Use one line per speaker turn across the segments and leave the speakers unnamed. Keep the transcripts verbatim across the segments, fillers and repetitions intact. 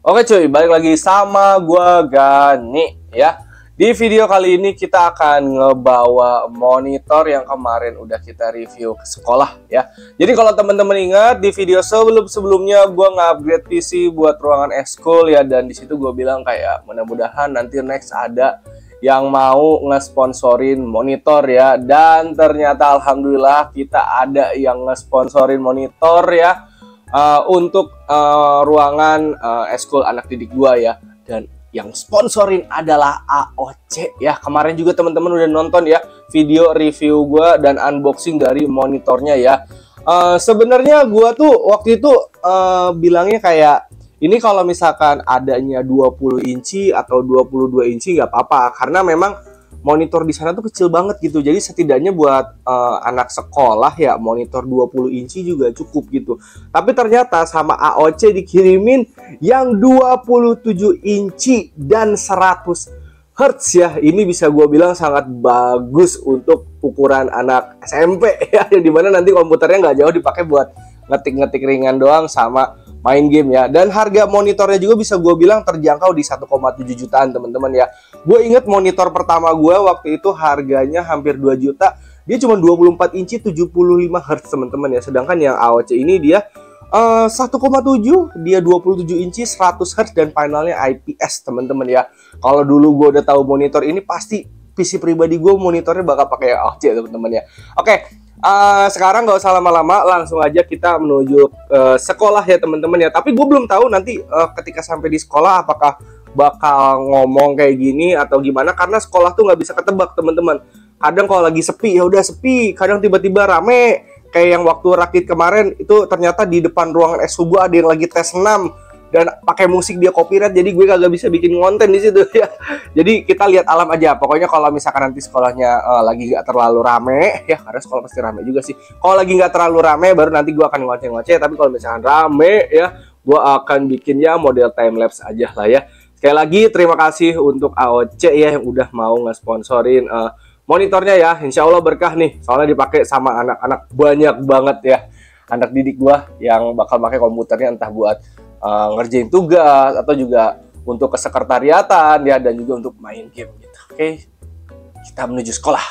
Oke cuy, balik lagi sama gua Gani ya. Di video kali ini kita akan ngebawa monitor yang kemarin udah kita review ke sekolah ya. Jadi kalau teman-teman ingat di video sebelum-sebelumnya gua nge-upgrade P C buat ruangan ekskul ya, dan di situ gua bilang kayak mudah-mudahan nanti next ada yang mau ngesponsorin monitor ya, dan ternyata alhamdulillah kita ada yang ngesponsorin monitor ya. Uh, untuk uh, ruangan uh, ekskul anak didik gua ya, dan yang sponsorin adalah A O C ya. Kemarin juga teman-teman udah nonton ya video review gua dan unboxing dari monitornya ya. Uh, sebenarnya gua tuh waktu itu uh, bilangnya kayak ini kalau misalkan adanya dua puluh inci atau dua puluh dua inci nggak apa-apa, karena memang monitor di sana tuh kecil banget gitu. Jadi setidaknya buat uh, anak sekolah ya monitor dua puluh inci juga cukup gitu. Tapi ternyata sama A O C dikirimin yang dua puluh tujuh inci dan seratus hertz ya. Ini bisa gue bilang sangat bagus untuk ukuran anak S M P ya, yang dimana nanti komputernya nggak jauh dipakai buat ngetik-ngetik ringan doang sama main game ya. Dan harga monitornya juga bisa gue bilang terjangkau di satu koma tujuh jutaan teman-teman ya. Gue inget monitor pertama gue waktu itu harganya hampir dua juta. Dia cuma dua puluh empat inci tujuh puluh lima hertz teman-teman ya. Sedangkan yang A O C ini dia uh, satu koma tujuh, dia dua puluh tujuh inci seratus hertz dan panelnya I P S teman-teman ya. Kalau dulu gue udah tahu monitor ini, pasti P C pribadi gue monitornya bakal pakai A O C teman-teman ya. Oke. Uh, sekarang nggak usah lama-lama, langsung aja kita menuju uh, sekolah ya teman-teman ya. Tapi gue belum tahu nanti uh, ketika sampai di sekolah apakah bakal ngomong kayak gini atau gimana, karena sekolah tuh nggak bisa ketebak teman-teman. Kadang kalau lagi sepi ya udah sepi, kadang tiba-tiba rame. Kayak yang waktu rakit kemarin itu ternyata di depan ruangan ekskul gue ada yang lagi tes senam dan pakai musik, dia copyright, jadi gue kagak bisa bikin konten di situ ya. Jadi kita lihat alam aja. Pokoknya kalau misalkan nanti sekolahnya uh, lagi nggak terlalu rame ya, karena sekolah pasti rame juga sih. Kalau lagi nggak terlalu rame baru nanti gue akan ngoceh-ngoceh. Tapi kalau misalkan rame ya, gue akan bikin ya model time lapse aja lah ya. Sekali lagi terima kasih untuk A O C ya yang udah mau ngesponsorin uh, monitornya ya. Insya Allah berkah nih, soalnya dipakai sama anak-anak banyak banget ya. Anak didik gue yang bakal pakai komputernya entah buat Uh, ngerjain tugas atau juga untuk kesekretariatan ya, dan juga untuk main game gitu. Oke, kita menuju sekolah.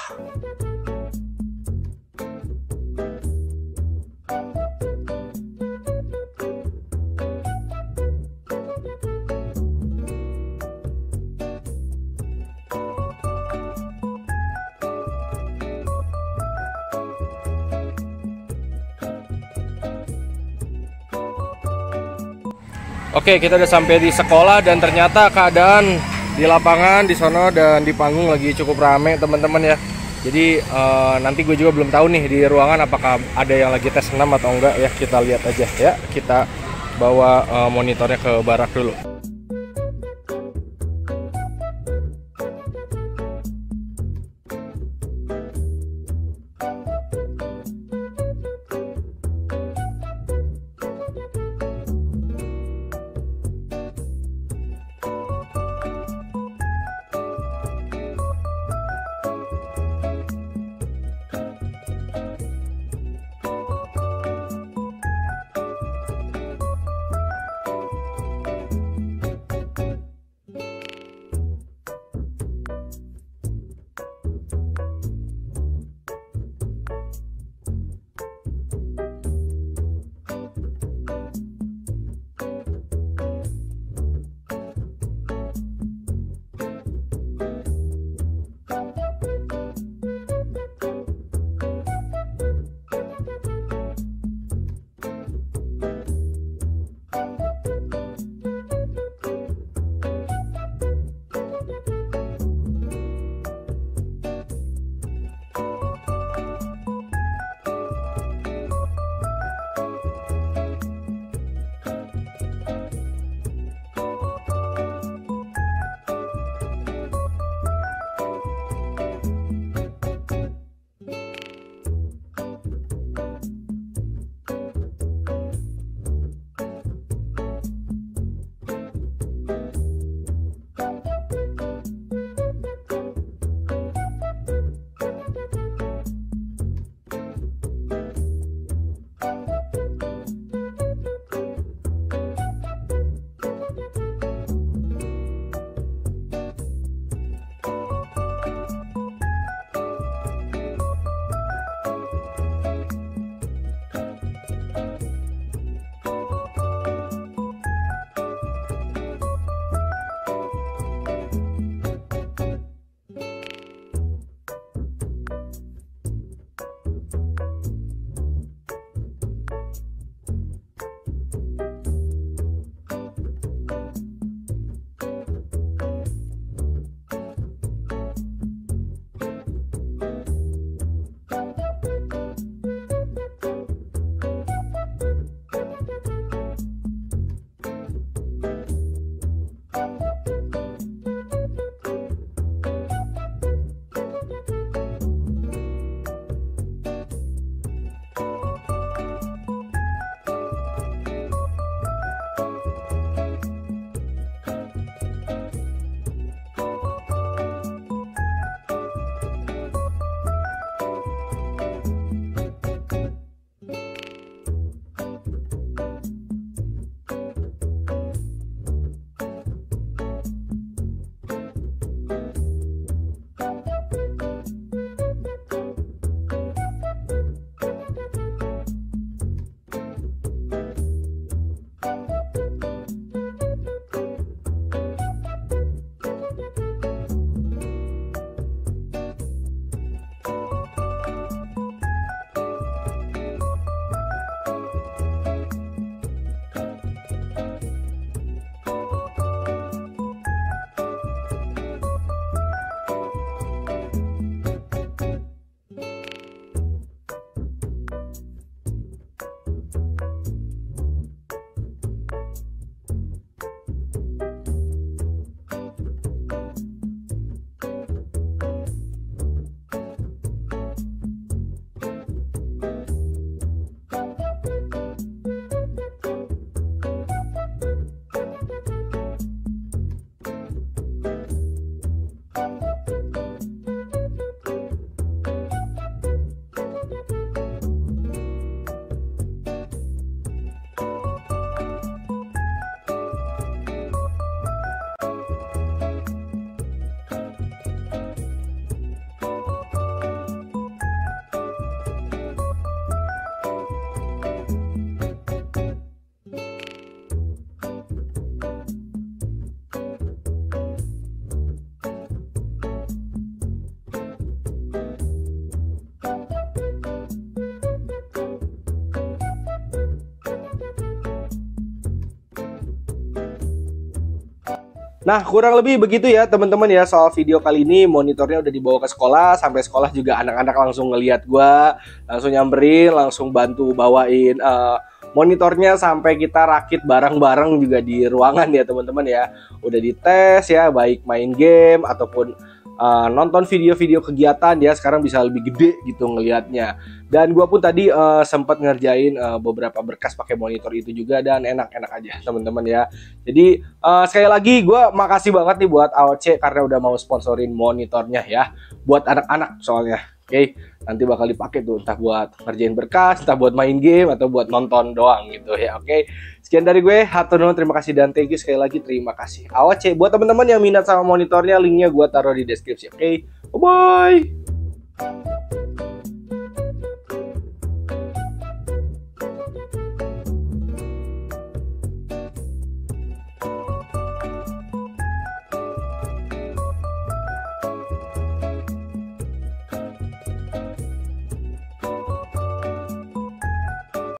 Oke, kita udah sampai di sekolah dan ternyata keadaan di lapangan di sono dan di panggung lagi cukup rame teman-teman ya. Jadi uh, nanti gue juga belum tahu nih di ruangan apakah ada yang lagi tes senam atau enggak ya. Kita lihat aja ya. Kita bawa uh, monitornya ke barak dulu. Nah, kurang lebih begitu ya teman-teman ya soal video kali ini. Monitornya udah dibawa ke sekolah, sampai sekolah juga anak-anak langsung ngeliat gua, langsung nyamperin, langsung bantu bawain uh, monitornya sampai kita rakit bareng-bareng juga di ruangan ya teman-teman ya. Udah dites ya, baik main game ataupun uh, nonton video-video kegiatan ya, sekarang bisa lebih gede gitu ngelihatnya. Dan gua pun tadi uh, sempat ngerjain uh, beberapa berkas pakai monitor itu juga, dan enak-enak aja teman-teman ya. Jadi uh, sekali lagi gua makasih banget nih buat A O C karena udah mau sponsorin monitornya ya, buat anak-anak soalnya. Oke, okay, nanti bakal dipakai tuh entah buat ngerjain berkas, entah buat main game atau buat nonton doang gitu ya. Oke, okay. Sekian dari gue, hatur nuhun, terima kasih dan thank you sekali lagi, terima kasih A O C. Buat teman-teman yang minat sama monitornya, linknya gue taruh di deskripsi. Oke, okay. Bye bye.